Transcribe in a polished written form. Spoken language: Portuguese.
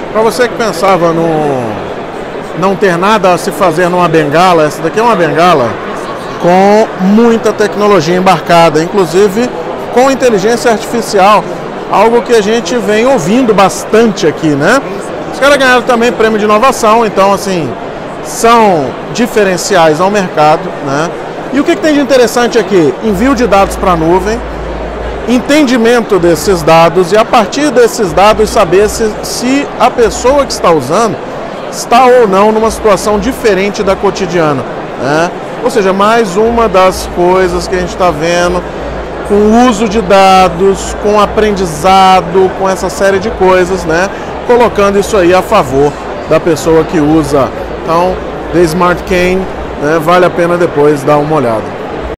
Para você que pensava no não ter nada a se fazer numa bengala, essa daqui é uma bengala com muita tecnologia embarcada, inclusive com inteligência artificial, algo que a gente vem ouvindo bastante aqui, né? Os caras ganharam também prêmio de inovação, então assim, são diferenciais ao mercado, né? E o que tem de interessante aqui? Envio de dados para a nuvem, entendimento desses dados e a partir desses dados saber se a pessoa que está usando está ou não numa situação diferente da cotidiana, né? Ou seja, mais uma das coisas que a gente está vendo com o uso de dados, com aprendizado, com essa série de coisas, né? Colocando isso aí a favor da pessoa que usa. Então, The Smart Cane, né? Vale a pena depois dar uma olhada.